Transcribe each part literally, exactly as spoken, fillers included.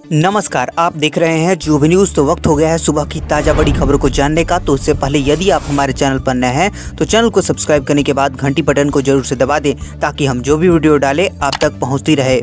नमस्कार, आप देख रहे हैं जो भी न्यूज़। तो वक्त हो गया है सुबह की ताज़ा बड़ी खबरों को जानने का। तो उससे पहले यदि आप हमारे चैनल पर नए हैं तो चैनल को सब्सक्राइब करने के बाद घंटी बटन को जरूर से दबा दें ताकि हम जो भी वीडियो डालें आप तक पहुंचती रहे।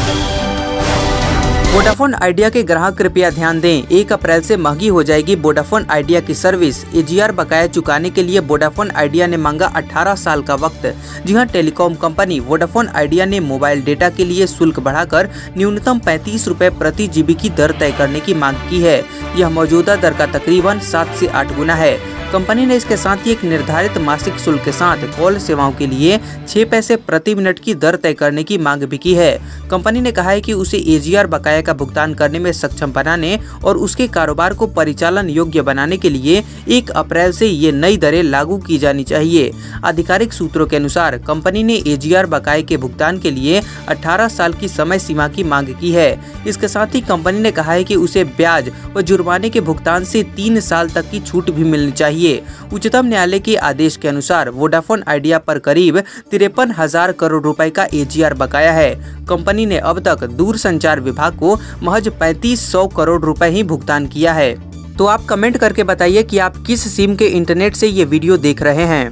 वोडाफोन आइडिया के ग्राहक कृपया ध्यान दें, एक अप्रैल से महंगी हो जाएगी वोडाफोन आइडिया की सर्विस। एजीआर बकाया चुकाने के लिए वोडाफोन आइडिया ने मांगा अठारह साल का वक्त। जी हां, टेलीकॉम कंपनी वोडाफोन आइडिया ने मोबाइल डेटा के लिए शुल्क बढ़ाकर न्यूनतम पैंतीस रुपए प्रति जीबी की दर तय करने की मांग की है। यह मौजूदा दर का तकरीबन सात से आठ गुना है। कंपनी ने इसके साथ ही एक निर्धारित मासिक शुल्क के साथ कॉल सेवाओं के लिए छह पैसे प्रति मिनट की दर तय करने की मांग भी की है। कंपनी ने कहा है कि उसे एजीआर बकाया का भुगतान करने में सक्षम बनाने और उसके कारोबार को परिचालन योग्य बनाने के लिए एक अप्रैल से ये नई दरें लागू की जानी चाहिए। आधिकारिक सूत्रों के अनुसार कंपनी ने एजीआर बकाये के भुगतान के लिए अठारह साल की समय सीमा की मांग की है। इसके साथ ही कंपनी ने कहा है कि उसे ब्याज व जुर्माने के भुगतान से तीन साल तक की छूट भी मिलनी चाहिए। उच्चतम न्यायालय के आदेश के अनुसार वोडाफोन आइडिया पर करीब तिरपन हजार करोड़ रुपए का एजीआर बकाया है। कंपनी ने अब तक दूरसंचार विभाग को महज पैंतीस सौ करोड़ रुपए ही भुगतान किया है। तो आप कमेंट करके बताइए कि आप किस सिम के इंटरनेट से ये वीडियो देख रहे हैं।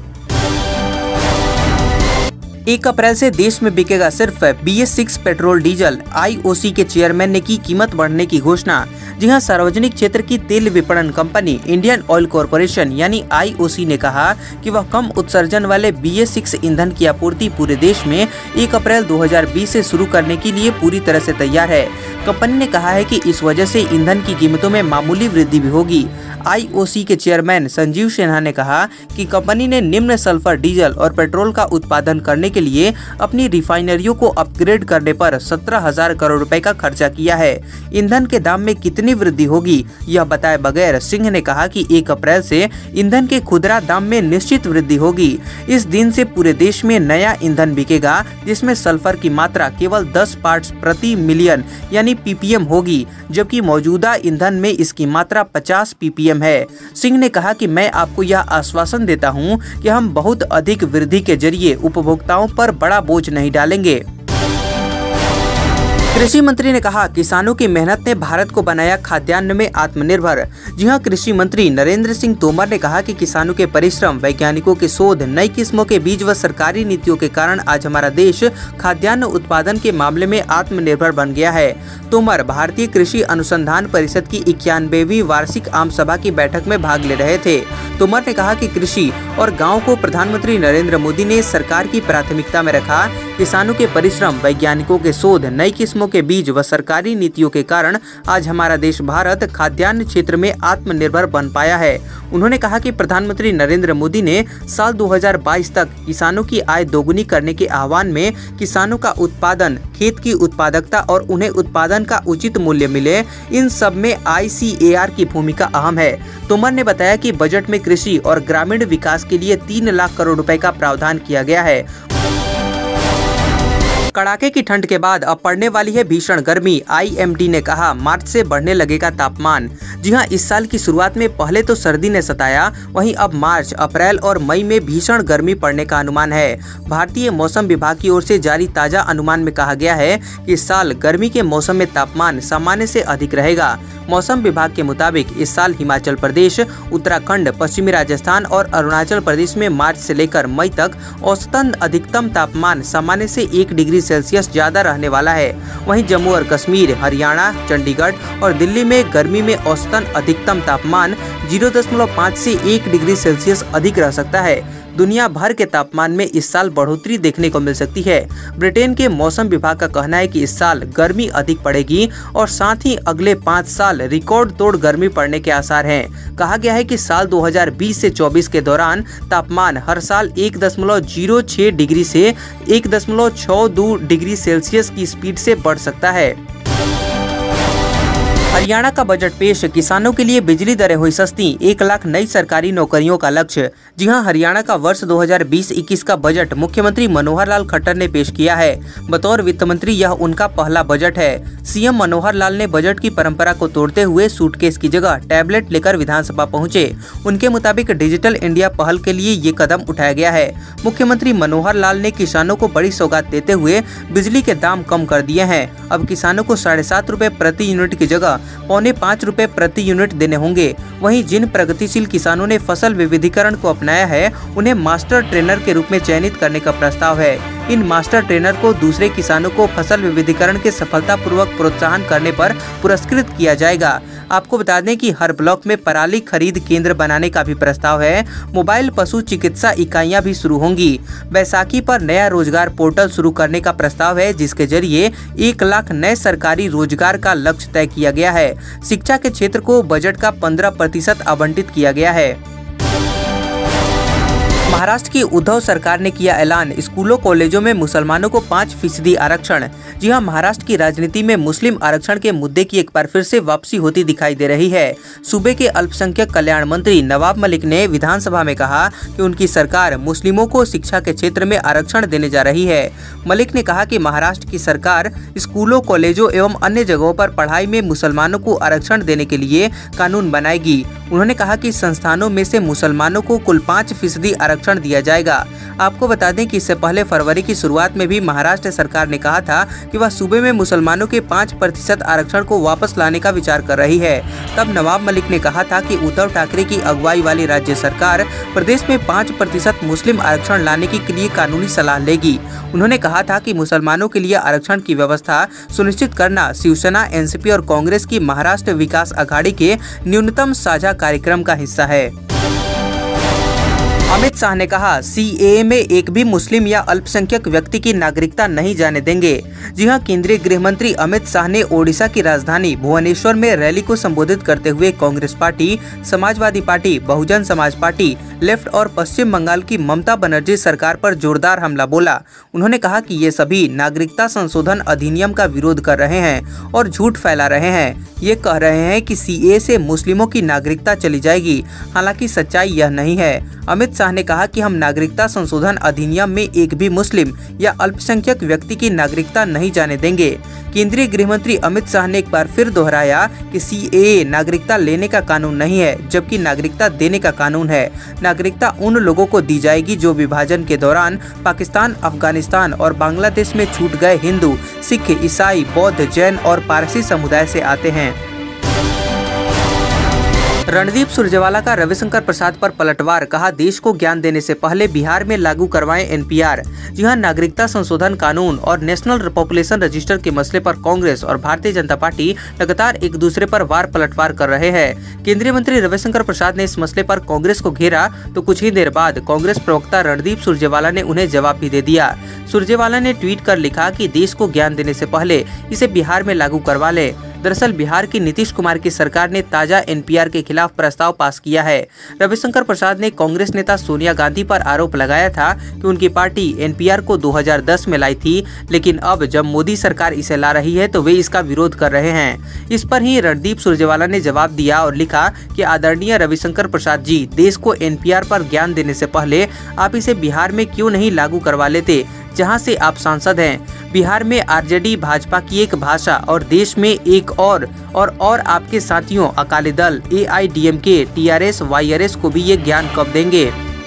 एक अप्रैल से देश में बिकेगा सिर्फ B S six petrol diesel. I O C के चेयरमैन ने की कीमत बढ़ने की घोषणा। जी हां, सार्वजनिक क्षेत्र की तेल विपणन कंपनी इंडियन ऑयल कॉरपोरेशन यानी आई ओ सी ने कहा कि वह कम उत्सर्जन वाले बी एस सिक्स ईंधन की आपूर्ति पूरे देश में एक अप्रैल दो हज़ार बीस से शुरू करने के लिए पूरी तरह से तैयार है। कंपनी ने कहा है कि इस वजह से ईंधन की कीमतों में मामूली वृद्धि भी होगी। आई ओ सी के चेयरमैन संजीव सिन्हा ने कहा कि कंपनी ने निम्न सल्फर डीजल और पेट्रोल का उत्पादन करने के लिए अपनी रिफाइनरियों को अपग्रेड करने पर सत्रह हजार करोड़ रुपए का खर्चा किया है। ईंधन के दाम में कितनी वृद्धि होगी यह बताए बगैर सिंह ने कहा कि एक अप्रैल से ईंधन के खुदरा दाम में निश्चित वृद्धि होगी। इस दिन से पूरे देश में नया ईंधन बिकेगा जिसमें सल्फर की मात्रा केवल दस पार्ट्स प्रति मिलियन यानी पी पी एम होगी, जबकि मौजूदा ईंधन में इसकी मात्रा पचास पी पी एम है। सिंह ने कहा कि मैं आपको यह आश्वासन देता हूं कि हम बहुत अधिक वृद्धि के जरिए उपभोक्ताओं पर बड़ा बोझ नहीं डालेंगे। कृषि मंत्री ने कहा किसानों की मेहनत ने भारत को बनाया खाद्यान्न में आत्मनिर्भर। जी हां, कृषि मंत्री नरेंद्र सिंह तोमर ने कहा कि किसानों के परिश्रम, वैज्ञानिकों के शोध, नई किस्मों के बीज व सरकारी नीतियों के कारण आज हमारा देश खाद्यान्न उत्पादन के मामले में आत्मनिर्भर बन गया है। तोमर भारतीय कृषि अनुसंधान परिषद की इक्यानवेवीं वार्षिक आम सभा की बैठक में भाग ले रहे थे। तोमर ने कहा कि कृषि और गाँव को प्रधानमंत्री नरेंद्र मोदी ने सरकार की प्राथमिकता में रखा। किसानों के परिश्रम, वैज्ञानिकों के शोध, नई किस्मों के बीज व सरकारी नीतियों के कारण आज हमारा देश भारत खाद्यान्न क्षेत्र में आत्मनिर्भर बन पाया है। उन्होंने कहा कि प्रधानमंत्री नरेंद्र मोदी ने साल दो हज़ार बाईस तक किसानों की आय दोगुनी करने के आह्वान में किसानों का उत्पादन, खेत की उत्पादकता और उन्हें उत्पादन का उचित मूल्य मिले, इन सब में आई सी ए आर की भूमिका अहम है। तोमर ने बताया कि बजट में कृषि और ग्रामीण विकास के लिए तीन लाख करोड़ रुपए का प्रावधान किया गया है। कड़ाके की ठंड के बाद अब पड़ने वाली है भीषण गर्मी। आई एम डी ने कहा मार्च से बढ़ने लगेगा तापमान। जी हां, इस साल की शुरुआत में पहले तो सर्दी ने सताया, वहीं अब मार्च, अप्रैल और मई में भीषण गर्मी पड़ने का अनुमान है। भारतीय मौसम विभाग की ओर से जारी ताजा अनुमान में कहा गया है कि इस साल गर्मी के मौसम में तापमान सामान्य से अधिक रहेगा। मौसम विभाग के मुताबिक इस साल हिमाचल प्रदेश, उत्तराखंड, पश्चिमी राजस्थान और अरुणाचल प्रदेश में मार्च से लेकर मई तक औसतन अधिकतम तापमान सामान्य से एक डिग्री सेल्सियस ज्यादा रहने वाला है। वहीं जम्मू और कश्मीर, हरियाणा, चंडीगढ़ और दिल्ली में गर्मी में औसतन अधिकतम तापमान जीरो दशमलव पाँच से एक डिग्री सेल्सियस अधिक रह सकता है। दुनिया भर के तापमान में इस साल बढ़ोतरी देखने को मिल सकती है। ब्रिटेन के मौसम विभाग का कहना है कि इस साल गर्मी अधिक पड़ेगी और साथ ही अगले पाँच साल रिकॉर्ड तोड़ गर्मी पड़ने के आसार हैं। कहा गया है कि साल दो हज़ार बीस से चौबीस के दौरान तापमान हर साल एक दशमलव जीरो छह डिग्री से एक दशमलव छह दो डिग्री सेल्सियस की स्पीड से बढ़ सकता है। हरियाणा का बजट पेश, किसानों के लिए बिजली दरें हुई सस्ती, एक लाख नई सरकारी नौकरियों का लक्ष्य। जी हां, हरियाणा का वर्ष दो हज़ार बीस इक्कीस का बजट मुख्यमंत्री मनोहर लाल खट्टर ने पेश किया है। बतौर वित्त मंत्री यह उनका पहला बजट है। सीएम मनोहर लाल ने बजट की परंपरा को तोड़ते हुए सूटकेस की जगह टैबलेट लेकर विधानसभा पहुंचे। उनके मुताबिक डिजिटल इंडिया पहल के लिए ये कदम उठाया गया है। मुख्यमंत्री मनोहर लाल ने किसानों को बड़ी सौगात देते हुए बिजली के दाम कम कर दिए हैं। अब किसानों को साढ़े सात रूपए प्रति यूनिट की जगह पौने पाँच रुपए प्रति यूनिट देने होंगे। वहीं जिन प्रगतिशील किसानों ने फसल विविधीकरण को अपनाया है, उन्हें मास्टर ट्रेनर के रूप में चयनित करने का प्रस्ताव है। इन मास्टर ट्रेनर को दूसरे किसानों को फसल विविधीकरण के सफलतापूर्वक प्रोत्साहन करने पर पुरस्कृत किया जाएगा। आपको बता दें कि हर ब्लॉक में पराली खरीद केंद्र बनाने का भी प्रस्ताव है। मोबाइल पशु चिकित्सा इकाइयां भी शुरू होंगी। बैसाखी पर नया रोजगार पोर्टल शुरू करने का प्रस्ताव है, जिसके जरिए एक लाख नए सरकारी रोजगार का लक्ष्य तय किया गया है। शिक्षा के क्षेत्र को बजट का पंद्रह प्रतिशत आवंटित किया गया है। महाराष्ट्र की उद्धव सरकार ने किया ऐलान, स्कूलों कॉलेजों में मुसलमानों को पाँच फीसदी आरक्षण। जी हां, महाराष्ट्र की राजनीति में मुस्लिम आरक्षण के मुद्दे की एक बार फिर से वापसी होती दिखाई दे रही है। सूबे के अल्पसंख्यक कल्याण मंत्री नवाब मलिक ने विधानसभा में कहा कि उनकी सरकार मुस्लिमों को शिक्षा के क्षेत्र में आरक्षण देने जा रही है। मलिक ने कहा कि महाराष्ट्र की सरकार स्कूलों, कॉलेजों एवं अन्य जगहों पर पढ़ाई में मुसलमानों को आरक्षण देने के लिए कानून बनाएगी। उन्होंने कहा कि संस्थानों में से मुसलमानों को कुल पाँच फीसदी आरक्षण दिया जाएगा। आपको बता दें कि इससे पहले फरवरी की शुरुआत में भी महाराष्ट्र सरकार ने कहा था कि वह सूबे में मुसलमानों के पाँच प्रतिशत आरक्षण को वापस लाने का विचार कर रही है। तब नवाब मलिक ने कहा था कि उद्धव ठाकरे की अगुवाई वाली राज्य सरकार प्रदेश में पाँच प्रतिशत मुस्लिम आरक्षण लाने के लिए कानूनी सलाह लेगी। उन्होंने कहा था कि मुसलमानों के लिए आरक्षण की व्यवस्था सुनिश्चित करना शिवसेना, एनसीपी और कांग्रेस की महाराष्ट्र विकास अघाड़ी के न्यूनतम साझा कार्यक्रम का हिस्सा है। अमित शाह ने कहा, सीएए में एक भी मुस्लिम या अल्पसंख्यक व्यक्ति की नागरिकता नहीं जाने देंगे। जी हां, केंद्रीय गृह मंत्री अमित शाह ने ओडिशा की राजधानी भुवनेश्वर में रैली को संबोधित करते हुए Congress party, Samajwadi party, Bahujan Samaj party, left और पश्चिम बंगाल की ममता बनर्जी सरकार पर जोरदार हमला बोला। उन्होंने कहा कि ये सभी नागरिकता संशोधन अधिनियम का विरोध कर रहे हैं और झूठ फैला रहे हैं। ये कह रहे हैं कि सीएए से मुस्लिमों की नागरिकता चली जाएगी, हालांकि सच्चाई यह नहीं है। अमित शाह ने कहा कि हम नागरिकता संशोधन अधिनियम में एक भी मुस्लिम या अल्पसंख्यक व्यक्ति की नागरिकता नहीं जाने देंगे। केंद्रीय गृह मंत्री अमित शाह ने एक बार फिर दोहराया कि सीएए नागरिकता लेने का कानून नहीं है, जबकि नागरिकता देने का कानून है। नागरिकता उन लोगों को दी जाएगी जो विभाजन के दौरान पाकिस्तान, अफगानिस्तान और बांग्लादेश में छूट गए हिंदू, सिख, ईसाई, बौद्ध, जैन और पारसी समुदाय से आते हैं। रणदीप सुरजेवाला का रविशंकर प्रसाद पर पलटवार, कहा देश को ज्ञान देने से पहले बिहार में लागू करवाएं एनपीआर। जी हां, नागरिकता संशोधन कानून और नेशनल पॉपुलेशन रजिस्टर के मसले पर कांग्रेस और भारतीय जनता पार्टी लगातार एक दूसरे पर वार पलटवार कर रहे हैं। केंद्रीय मंत्री रविशंकर प्रसाद ने इस मसले पर कांग्रेस को घेरा तो कुछ ही देर बाद कांग्रेस प्रवक्ता रणदीप सुरजेवाला ने उन्हें जवाब भी दे दिया। सुरजेवाला ने ट्वीट कर लिखा कि देश को ज्ञान देने से पहले इसे बिहार में लागू करवा ले। दरअसल बिहार की नीतीश कुमार की सरकार ने ताजा एनपीआर के खिलाफ प्रस्ताव पास किया है। रविशंकर प्रसाद ने कांग्रेस नेता सोनिया गांधी पर आरोप लगाया था कि उनकी पार्टी एनपीआर को दो हज़ार दस में लाई थी, लेकिन अब जब मोदी सरकार इसे ला रही है तो वे इसका विरोध कर रहे हैं। इस पर ही रणदीप सुरजेवाला ने जवाब दिया और लिखा कि आदरणीय रविशंकर प्रसाद जी, देश को एनपीआर पर ज्ञान देने से पहले आप इसे बिहार में क्यों नहीं लागू करवा लेते, जहां से आप सांसद हैं। बिहार में आरजेडी भाजपा की एक भाषा और देश में एक और और और आपके साथियों Akali Dal, AIADMK, TRS, YRS को भी ये ज्ञान कब देंगे।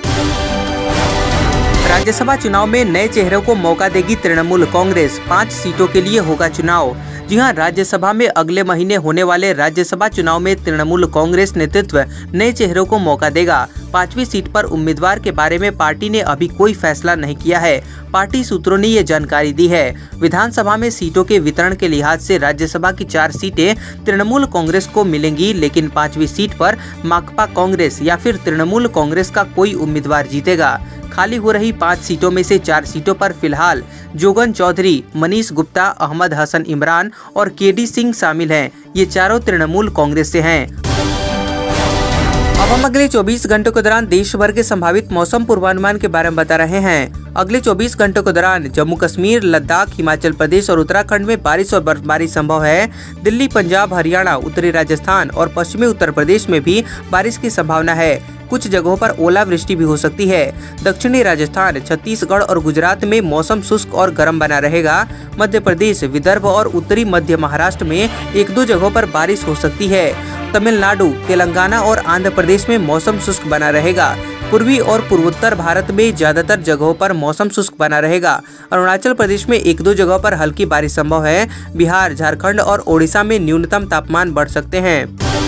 राज्यसभा चुनाव में नए चेहरों को मौका देगी तृणमूल कांग्रेस, पाँच सीटों के लिए होगा चुनाव। जी हां, राज्यसभा में अगले महीने होने वाले राज्यसभा चुनाव में तृणमूल कांग्रेस नेतृत्व नए चेहरों को मौका देगा। पांचवी सीट पर उम्मीदवार के बारे में पार्टी ने अभी कोई फैसला नहीं किया है। पार्टी सूत्रों ने ये जानकारी दी है। विधानसभा में सीटों के वितरण के लिहाज से राज्यसभा की चार सीटें तृणमूल कांग्रेस को मिलेंगी, लेकिन पांचवी सीट पर माकपा कांग्रेस या फिर तृणमूल कांग्रेस का कोई उम्मीदवार जीतेगा। खाली हो रही पाँच सीटों में से चार सीटों पर फिलहाल जोगन चौधरी, मनीष गुप्ता, अहमद हसन इमरान और केडी सिंह शामिल हैं। ये चारों तृणमूल कांग्रेस से हैं। अब हम अगले चौबीस घंटों के दौरान देश भर के संभावित मौसम पूर्वानुमान के बारे में बता रहे हैं। अगले चौबीस घंटों के दौरान जम्मू कश्मीर, लद्दाख, हिमाचल प्रदेश और उत्तराखंड में बारिश और बर्फबारी संभव है। दिल्ली, पंजाब, हरियाणा, उत्तरी राजस्थान और पश्चिमी उत्तर प्रदेश में भी बारिश की संभावना है। कुछ जगहों पर ओलावृष्टि भी हो सकती है। दक्षिणी राजस्थान, छत्तीसगढ़ और गुजरात में मौसम शुष्क और गर्म बना रहेगा। मध्य प्रदेश, विदर्भ और उत्तरी मध्य महाराष्ट्र में एक दो जगहों पर बारिश हो सकती है। तमिलनाडु, तेलंगाना और आंध्र प्रदेश में मौसम शुष्क बना रहेगा। पूर्वी और पूर्वोत्तर भारत में ज्यादातर जगहों पर मौसम शुष्क बना रहेगा। अरुणाचल प्रदेश में एक दो जगहों पर हल्की बारिश संभव है। बिहार, झारखंड और ओडिशा में न्यूनतम तापमान बढ़ सकते हैं।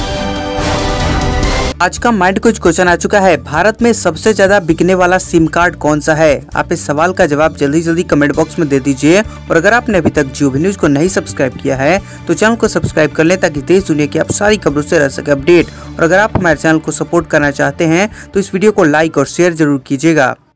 आज का माइंड कुछ क्वेश्चन आ चुका है, भारत में सबसे ज्यादा बिकने वाला सिम कार्ड कौन सा है? आप इस सवाल का जवाब जल्दी जल्दी कमेंट बॉक्स में दे दीजिए। और अगर आपने अभी तक जियो भी न्यूज को नहीं सब्सक्राइब किया है तो चैनल को सब्सक्राइब कर लें ताकि देश दुनिया की आप सारी खबरों से रह सके अपडेट। और अगर आप हमारे चैनल को सपोर्ट करना चाहते हैं तो इस वीडियो को लाइक और शेयर जरूर कीजिएगा।